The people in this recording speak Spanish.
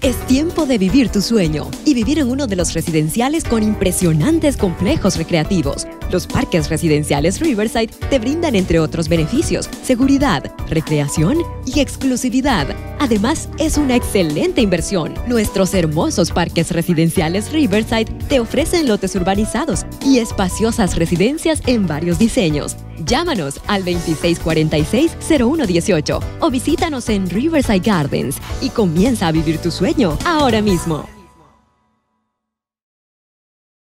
Es tiempo de vivir tu sueño y vivir en uno de los residenciales con impresionantes complejos recreativos. Los parques residenciales Riverside te brindan, entre otros beneficios, seguridad, recreación y exclusividad. Además, es una excelente inversión. Nuestros hermosos parques residenciales Riverside te ofrecen lotes urbanizados y espaciosas residencias en varios diseños. Llámanos al 2646-0118 o visítanos en Riverside Gardens y comienza a vivir tu sueño ahora mismo.